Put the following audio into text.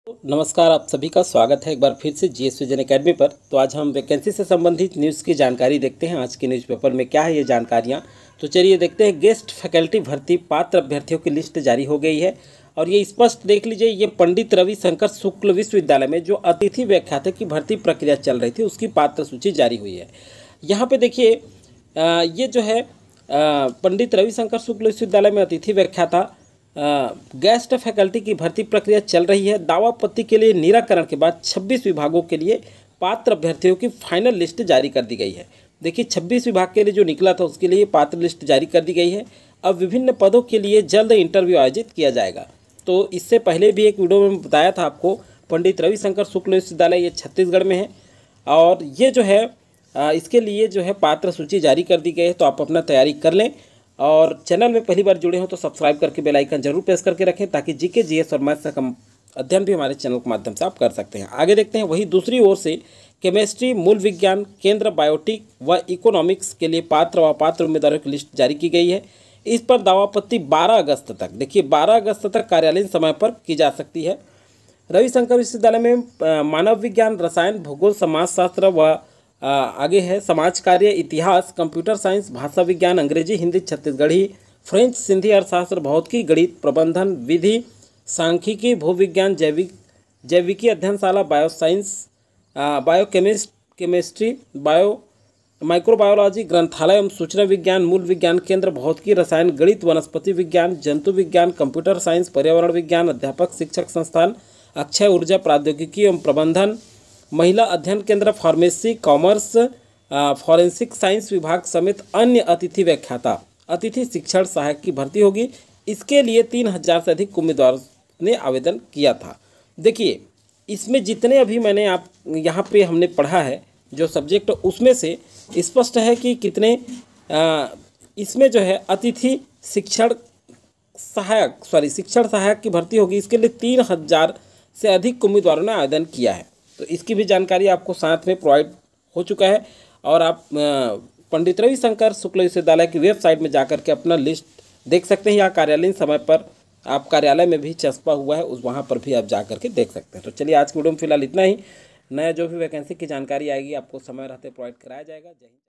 नमस्कार, आप सभी का स्वागत है एक बार फिर से जीएस विजन एकेडमी पर। तो आज हम वैकेंसी से संबंधित न्यूज़ की जानकारी देखते हैं। आज के न्यूज़पेपर में क्या है ये जानकारियाँ, तो चलिए देखते हैं। गेस्ट फैकल्टी भर्ती पात्र अभ्यर्थियों की लिस्ट जारी हो गई है और ये स्पष्ट देख लीजिए, ये पंडित रविशंकर शुक्ल विश्वविद्यालय में जो अतिथि व्याख्याता की भर्ती प्रक्रिया चल रही थी उसकी पात्र सूची जारी हुई है। यहाँ पर देखिए, ये जो है पंडित रविशंकर शुक्ल विश्वविद्यालय में अतिथि व्याख्याता गेस्ट फैकल्टी की भर्ती प्रक्रिया चल रही है। दावा आपत्ति के लिए निराकरण के बाद 26 विभागों के लिए पात्र अभ्यर्थियों की फाइनल लिस्ट जारी कर दी गई है। देखिए, 26 विभाग के लिए जो निकला था उसके लिए पात्र लिस्ट जारी कर दी गई है। अब विभिन्न पदों के लिए जल्द इंटरव्यू आयोजित किया जाएगा। तो इससे पहले भी एक वीडियो में बताया था आपको, पंडित रविशंकर शुक्ल विश्वविद्यालय ये छत्तीसगढ़ में है और ये जो है इसके लिए जो है पात्र सूची जारी कर दी गई है। तो आप अपना तैयारी कर लें और चैनल में पहली बार जुड़े हो तो सब्सक्राइब करके बेल आइकन जरूर प्रेस करके रखें ताकि जीके जीएस और मैथ्स का कम अध्ययन भी हमारे चैनल के माध्यम से आप कर सकते हैं। आगे देखते हैं, वही दूसरी ओर से केमिस्ट्री, मूल विज्ञान केंद्र, बायोटिक व इकोनॉमिक्स के लिए पात्र व अपात्र उम्मीदवारों की लिस्ट जारी की गई है। इस पर दावापत्ति 12 अगस्त तक, देखिए 12 अगस्त तक कार्यालयीन समय पर की जा सकती है। रविशंकर विश्वविद्यालय में मानव विज्ञान, रसायन, भूगोल, समाजशास्त्र व आगे है समाज कार्य, इतिहास, कंप्यूटर साइंस, भाषा विज्ञान, अंग्रेजी, हिंदी, छत्तीसगढ़ी, फ्रेंच, सिंधी, अर्थशास्त्र, भौतिकी, गणित, प्रबंधन, विधि, सांख्यिकी, भूविज्ञान, जैविकी अध्ययनशाला, बायोसाइंस, केमिस्ट्री, माइक्रोबायोलॉजी, ग्रंथालय एवं सूचना विज्ञान, मूल विज्ञान केंद्र, भौतिकी, रसायन, गणित, वनस्पति विज्ञान, जंतु विज्ञान, कंप्यूटर साइंस, पर्यावरण विज्ञान, अध्यापक शिक्षक संस्थान, अक्षय ऊर्जा प्रौद्योगिकी एवं प्रबंधन, महिला अध्ययन केंद्र, फार्मेसी, कॉमर्स, फॉरेंसिक साइंस विभाग समेत अन्य अतिथि व्याख्याता, अतिथि शिक्षण सहायक की भर्ती होगी। इसके लिए 3000 से अधिक उम्मीदवारों ने आवेदन किया था। देखिए, इसमें जितने अभी मैंने आप यहाँ पे हमने पढ़ा है जो सब्जेक्ट, उसमें से स्पष्ट है कि कितने इसमें जो है अतिथि शिक्षण सहायक की भर्ती होगी। इसके लिए 3000 से अधिक उम्मीदवारों ने आवेदन किया है। तो इसकी भी जानकारी आपको साथ में प्रोवाइड हो चुका है और आप पंडित रविशंकर शुक्ल विश्वविद्यालय की वेबसाइट में जाकर के अपना लिस्ट देख सकते हैं या कार्यालयीन समय पर आप कार्यालय में भी चस्पा हुआ है उस वहाँ पर भी आप जा करके देख सकते हैं। तो चलिए, आज की वीडियो में फिलहाल इतना ही। नया जो भी वैकेंसी की जानकारी आएगी आपको समय रहते प्रोवाइड कराया जाएगा। जय हिंद।